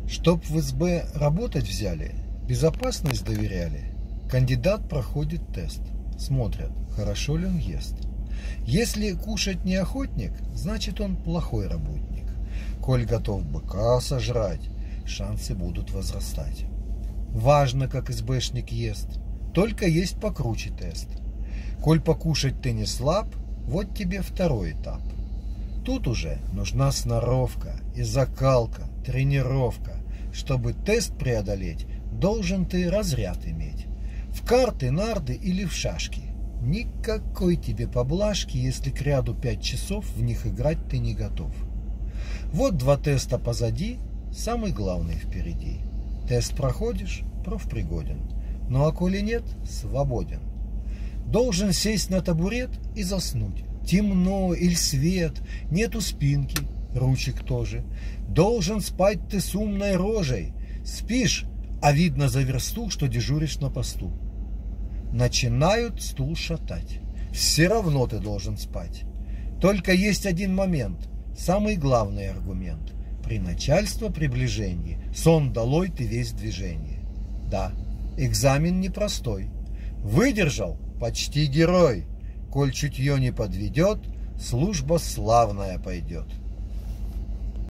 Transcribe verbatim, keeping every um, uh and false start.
Чтоб в СБ работать взяли, безопасность доверяли, кандидат проходит тест, смотрят, хорошо ли он ест. Если кушать не охотник, значит он плохой работник. Коль готов быка сожрать, шансы будут возрастать. Важно, как СБшник ест, только есть покруче тест. Коль покушать ты не слаб, вот тебе второй этап. Тут уже нужна сноровка и закалка, тренировка. Чтобы тест преодолеть, должен ты разряд иметь. В карты, нарды или в шашки. Никакой тебе поблажки, если к ряду пять часов в них играть ты не готов. Вот два теста позади, самый главный впереди. Тест проходишь, профпригоден. Ну а коли нет, свободен. Должен сесть на табурет и заснуть. Темно или свет, нету спинки, ручек тоже. Должен спать ты с умной рожей. Спишь, а видно за версту, что дежуришь на посту. Начинают стул шатать. Все равно ты должен спать. Только есть один момент, самый главный аргумент. При начальство приближении сон долой ты весь в движении. Да, экзамен непростой. Выдержал — почти герой. Коль чутье не подведет, служба славная пойдет.